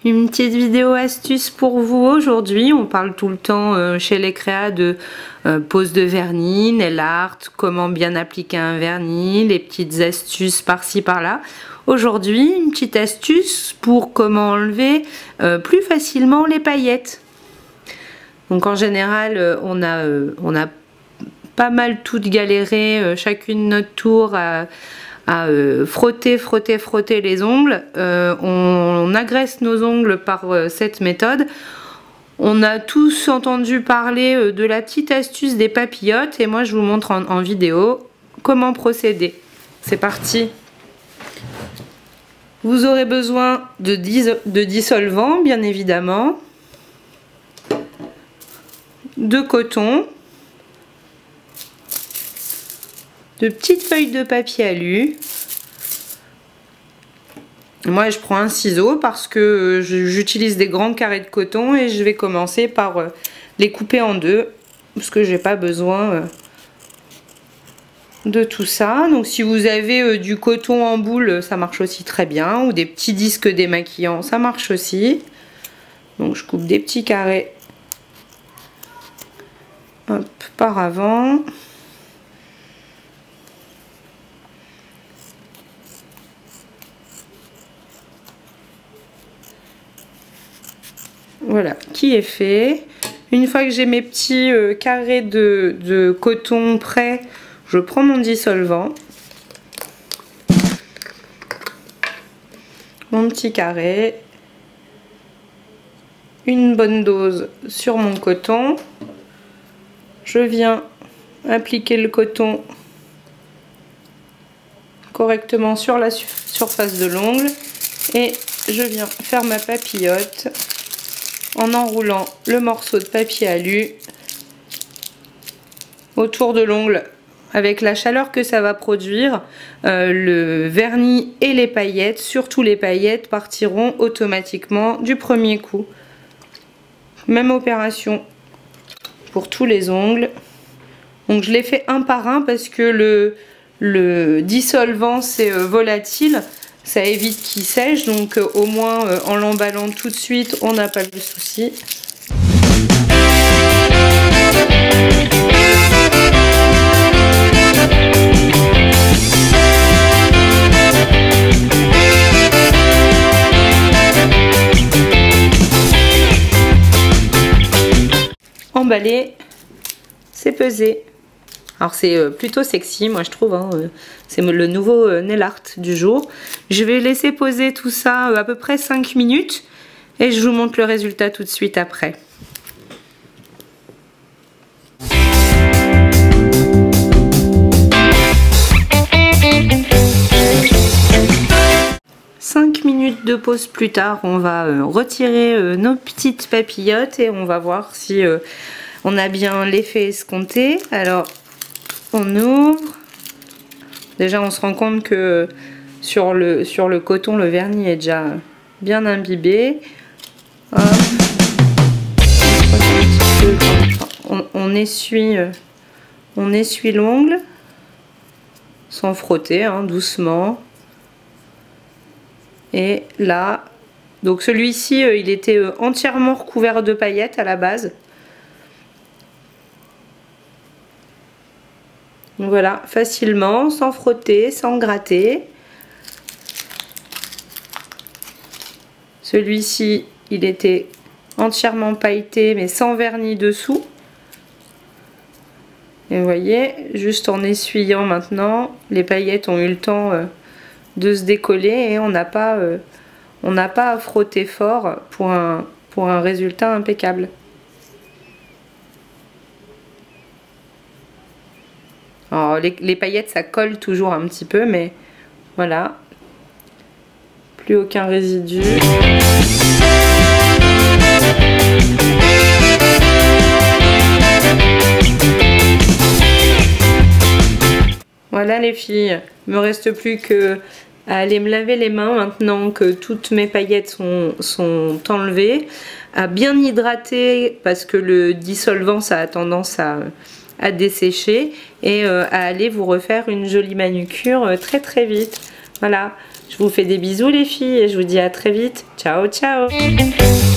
Une petite vidéo astuce pour vous aujourd'hui. On parle tout le temps chez les créas de pose de vernis, nail art, comment bien appliquer un vernis, les petites astuces par-ci par-là. Aujourd'hui, une petite astuce pour comment enlever plus facilement les paillettes. Donc en général, on a pas mal toutes galéré, chacune notre tour à frotter les ongles. On agresse nos ongles par cette méthode. On a tous entendu parler de la petite astuce des papillotes et moi je vous montre en vidéo comment procéder. C'est parti. Vous aurez besoin de dissolvant, bien évidemment, de coton, de petites feuilles de papier alu. Moi je prends un ciseau parce que j'utilise des grands carrés de coton et je vais commencer par les couper en deux parce que j'ai pas besoin de tout ça. Donc si vous avez du coton en boule, ça marche aussi très bien, ou des petits disques démaquillants, ça marche aussi. Donc je coupe des petits carrés, hop, par avant. Voilà, qui est fait. Une fois que j'ai mes petits carrés de coton prêts, je prends mon dissolvant, mon petit carré, une bonne dose sur mon coton. Je viens appliquer le coton correctement sur la surface de l'ongle et je viens faire ma papillote en enroulant le morceau de papier alu autour de l'ongle. Avec la chaleur que ça va produire, le vernis et les paillettes, surtout les paillettes, partiront automatiquement du premier coup. Même opération pour tous les ongles. Donc je les fais un par un parce que le dissolvant c'est volatile. Ça évite qu'il sèche, donc au moins en l'emballant tout de suite, on n'a pas de souci. Emballer, c'est pesé. Alors c'est plutôt sexy, moi je trouve, hein. C'est le nouveau nail art du jour. Je vais laisser poser tout ça à peu près 5 minutes et je vous montre le résultat tout de suite après. Cinq minutes de pause plus tard, on va retirer nos petites papillotes et on va voir si on a bien l'effet escompté. Alors on ouvre. Déjà on se rend compte que sur le coton le vernis est déjà bien imbibé. Hop. On essuie l'ongle sans frotter, hein, doucement. Et là, donc celui-ci il était entièrement recouvert de paillettes à la base. Donc voilà, facilement, sans frotter, sans gratter. Celui-ci, il était entièrement pailleté, mais sans vernis dessous. Et vous voyez, juste en essuyant maintenant, les paillettes ont eu le temps de se décoller et on n'a pas à frotter fort pour un résultat impeccable. Alors, les paillettes ça colle toujours un petit peu, mais voilà, plus aucun résidu. Voilà les filles, il me reste plus que à aller me laver les mains maintenant que toutes mes paillettes sont enlevées, à bien hydrater parce que le dissolvant ça a tendance à dessécher et à aller vous refaire une jolie manucure très vite. Voilà, je vous fais des bisous les filles et je vous dis à très vite. Ciao, ciao!